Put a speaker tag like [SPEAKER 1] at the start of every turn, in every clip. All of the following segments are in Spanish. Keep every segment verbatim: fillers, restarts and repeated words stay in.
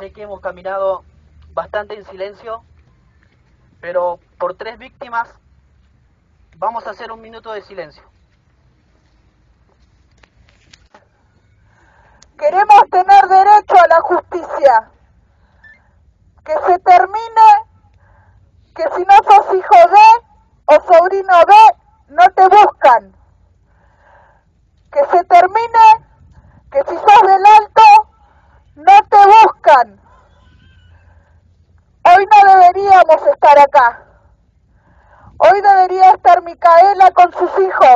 [SPEAKER 1] Sé que hemos caminado bastante en silencio, pero por tres víctimas vamos a hacer un minuto de silencio.
[SPEAKER 2] Queremos tener derecho a la justicia. Que se termine que si no sos hijo de o sobrino de, no te buscan. Que se termine que si sos del Alto, no te buscan. Hoy no deberíamos estar acá. Hoy debería estar Micaela con sus hijos.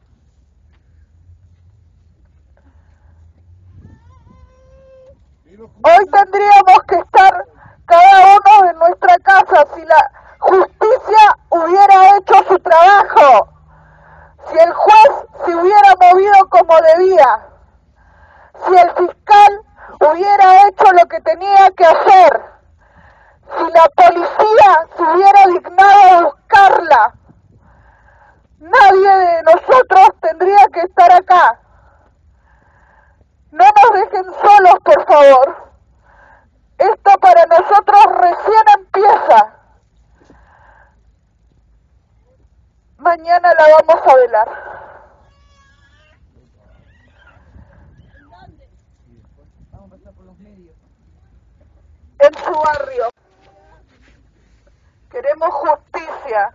[SPEAKER 2] Hoy tendríamos que estar cada uno en nuestra casa si la justicia hubiera hecho su trabajo, si el juez se hubiera movido como debía, si el fiscal hubiera hecho lo que tenía que hacer, si la policía se hubiera dignado a buscarla. Nadie de nosotros tendría que estar acá. No nos dejen solos, por favor. Esto para nosotros recién empieza. Mañana la vamos a velar. En su barrio. Queremos justicia.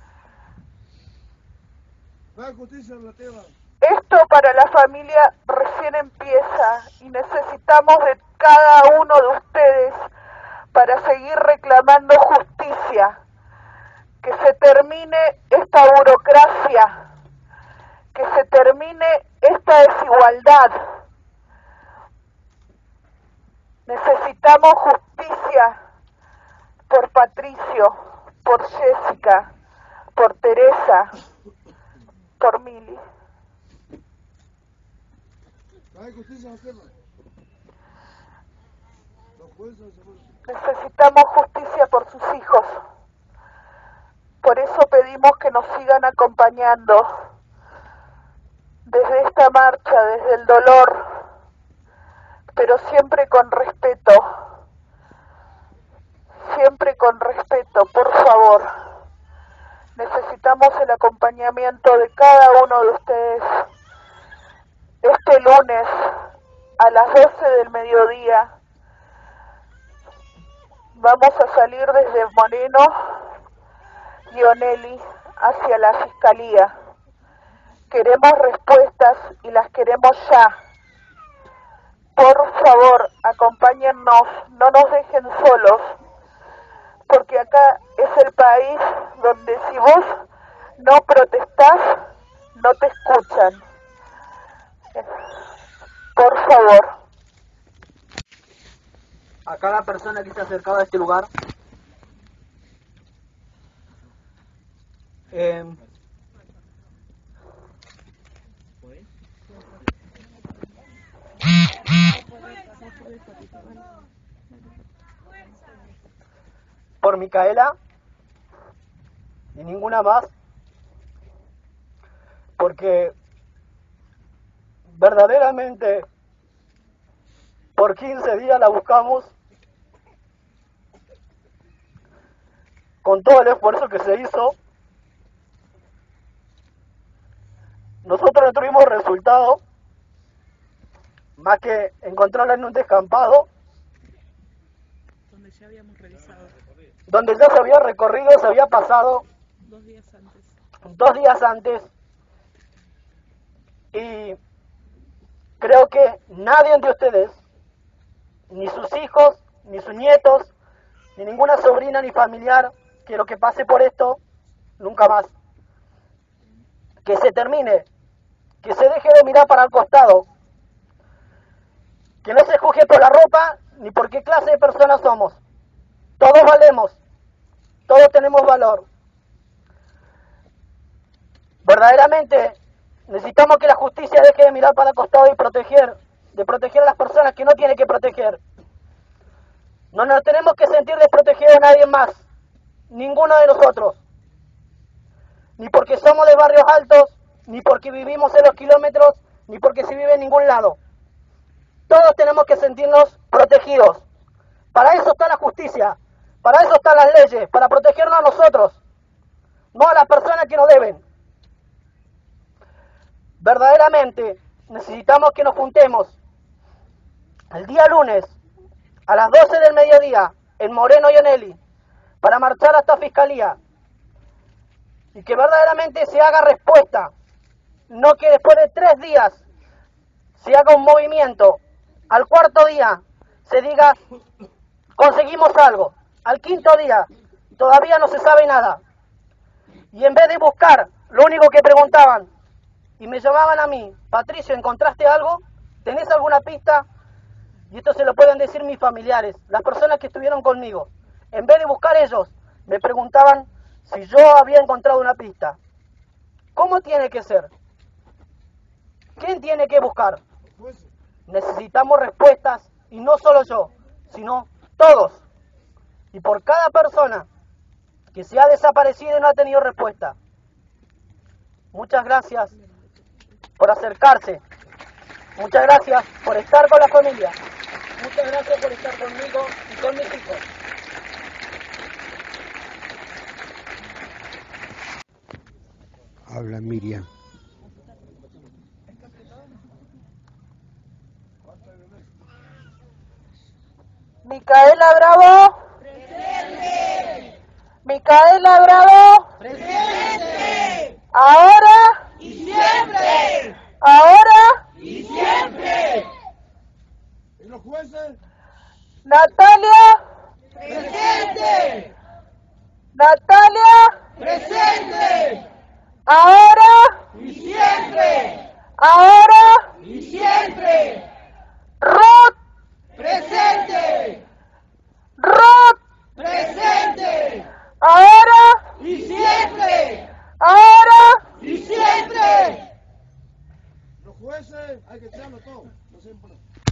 [SPEAKER 2] Esto para la familia recién empieza y necesitamos de cada uno de ustedes para seguir reclamando justicia. Que se termine esta burocracia, que se termine esta desigualdad. Necesitamos justicia por Patricio, por Jessica, por Teresa, por Mili. Necesitamos justicia por sus hijos. Por eso pedimos que nos sigan acompañando desde esta marcha, desde el dolor, pero siempre con respeto, siempre con respeto, por favor. Necesitamos el acompañamiento de cada uno de ustedes. Este lunes a las doce del mediodía vamos a salir desde Moreno y Onelli hacia la Fiscalía. Queremos respuestas y las queremos ya. Por favor, acompáñennos, no nos dejen solos, porque acá es el país donde si vos no protestás, no te escuchan. Por favor.
[SPEAKER 1] A cada persona que se ha acercado a este lugar, eh, por Micaela y ninguna más, porque verdaderamente por quince días la buscamos con todo el esfuerzo que se hizo. Nosotros no tuvimos resultado más que encontrarla en un descampado
[SPEAKER 3] donde ya habíamos realizado,
[SPEAKER 1] donde ya se había recorrido, se había pasado
[SPEAKER 3] dos días antes.
[SPEAKER 1] Dos días antes y creo que nadie de ustedes, ni sus hijos, ni sus nietos, ni ninguna sobrina ni familiar, quiero que pase por esto nunca más. Que se termine, que se deje de mirar para el costado, que no se juzgue por la ropa ni por qué clase de personas somos. Todos valemos, todos tenemos valor. Verdaderamente necesitamos que la justicia deje de mirar para el costado y proteger, de proteger a las personas que no tiene que proteger. No nos tenemos que sentir desprotegidos de nadie más, ninguno de nosotros. Ni porque somos de barrios altos, ni porque vivimos en los kilómetros, ni porque se vive en ningún lado. Todos tenemos que sentirnos protegidos. Para eso está la justicia, para eso están las leyes, para protegernos a nosotros, no a las personas que nos deben. Verdaderamente necesitamos que nos juntemos el día lunes a las doce del mediodía en Moreno y Onelli para marchar hasta Fiscalía y que verdaderamente se haga respuesta, no que después de tres días se haga un movimiento, al cuarto día se diga conseguimos algo, al quinto día todavía no se sabe nada. Y en vez de buscar, lo único que preguntaban, y me llamaban a mí, Patricio, ¿encontraste algo? ¿Tenés alguna pista? Y esto se lo pueden decir mis familiares, las personas que estuvieron conmigo. En vez de buscar ellos, me preguntaban si yo había encontrado una pista. ¿Cómo tiene que ser? ¿Quién tiene que buscar? Necesitamos respuestas, y no solo yo, sino todos. Y por cada persona que se ha desaparecido y no ha tenido respuesta. Muchas gracias por acercarse. Muchas gracias por estar con la familia. Muchas gracias por estar conmigo y con mis hijos.
[SPEAKER 4] Habla Miriam.
[SPEAKER 2] Micaela Bravo. Presente. Micaela Bravo. Presente. Ahora y siempre. Ahora y siempre.
[SPEAKER 5] ¿Y los jueces?
[SPEAKER 2] Natalia.
[SPEAKER 5] Presente.
[SPEAKER 2] Natalia.
[SPEAKER 5] Presente.
[SPEAKER 2] Ahora
[SPEAKER 5] Y siempre.
[SPEAKER 2] Ahora
[SPEAKER 5] Y siempre.
[SPEAKER 2] Ruth.
[SPEAKER 5] Presente.
[SPEAKER 2] Ruth.
[SPEAKER 5] Presente.
[SPEAKER 2] Ahora
[SPEAKER 5] Y siempre.
[SPEAKER 2] Ahora
[SPEAKER 5] Y siempre. Los jueces hay que echarlo todo. No siempre.